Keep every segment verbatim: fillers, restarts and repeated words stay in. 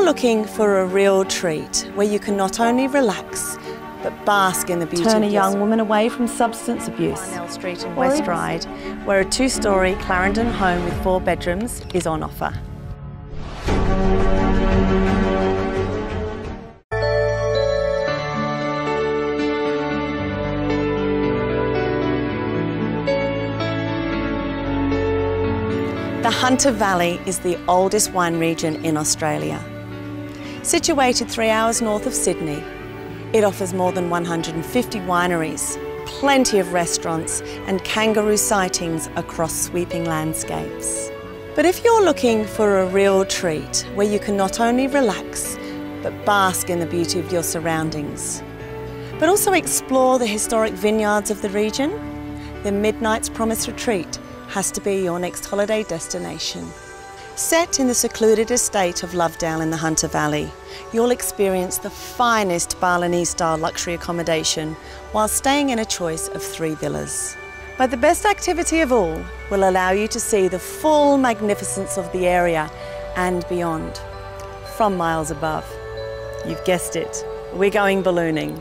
looking for a real treat where you can not only relax but bask in the beauty Turn a of young woman away from substance abuse. Parnell Street in West Ryde, where a two-storey Clarendon home with four bedrooms is on offer. The Hunter Valley is the oldest wine region in Australia. Situated three hours north of Sydney, it offers more than one hundred fifty wineries, plenty of restaurants and kangaroo sightings across sweeping landscapes. But if you're looking for a real treat where you can not only relax but bask in the beauty of your surroundings, but also explore the historic vineyards of the region, then Midnight's Promise Retreat has to be your next holiday destination. Set in the secluded estate of Lovedale in the Hunter Valley, you'll experience the finest Balinese-style luxury accommodation while staying in a choice of three villas. But the best activity of all will allow you to see the full magnificence of the area and beyond, from miles above. You've guessed it, we're going ballooning.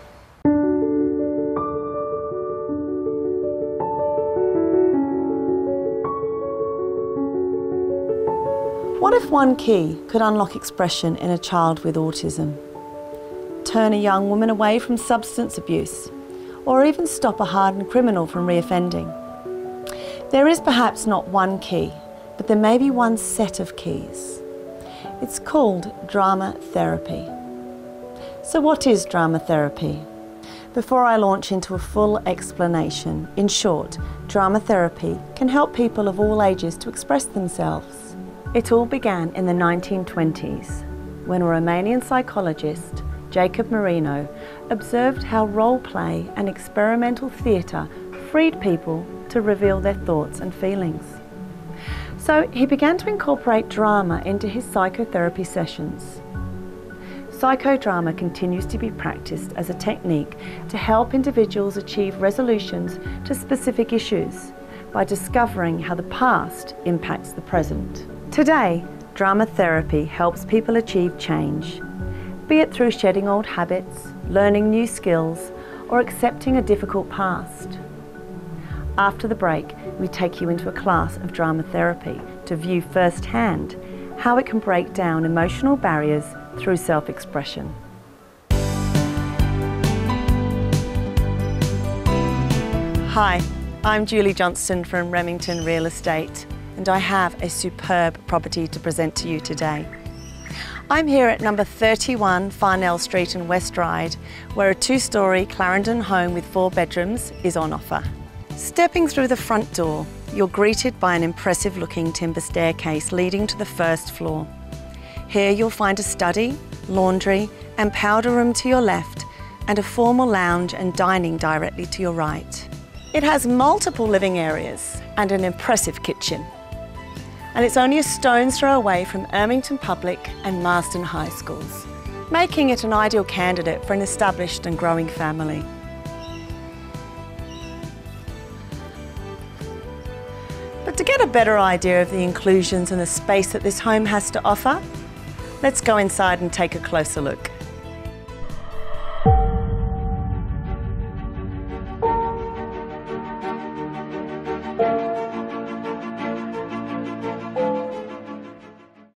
What if one key could unlock expression in a child with autism? Turn a young woman away from substance abuse, or even stop a hardened criminal from reoffending? There is perhaps not one key, but there may be one set of keys. It's called drama therapy. So what is drama therapy? Before I launch into a full explanation, in short, drama therapy can help people of all ages to express themselves. It all began in the nineteen twenties, when a Romanian psychologist, Jacob Marino, observed how role play and experimental theatre freed people to reveal their thoughts and feelings. So he began to incorporate drama into his psychotherapy sessions. Psychodrama continues to be practiced as a technique to help individuals achieve resolutions to specific issues by discovering how the past impacts the present. Today, drama therapy helps people achieve change, be it through shedding old habits, learning new skills, or accepting a difficult past. After the break, we take you into a class of drama therapy to view firsthand how it can break down emotional barriers through self-expression. Hi, I'm Julie Johnston from Remington Real Estate, and I have a superb property to present to you today. I'm here at number thirty-one Parnell Street in West Ryde, where a two-storey Clarendon home with four bedrooms is on offer. Stepping through the front door, you're greeted by an impressive-looking timber staircase leading to the first floor. Here you'll find a study, laundry and powder room to your left, and a formal lounge and dining directly to your right. It has multiple living areas and an impressive kitchen. And it's only a stone's throw away from Ermington Public and Marston High Schools, making it an ideal candidate for an established and growing family. But to get a better idea of the inclusions and the space that this home has to offer, let's go inside and take a closer look.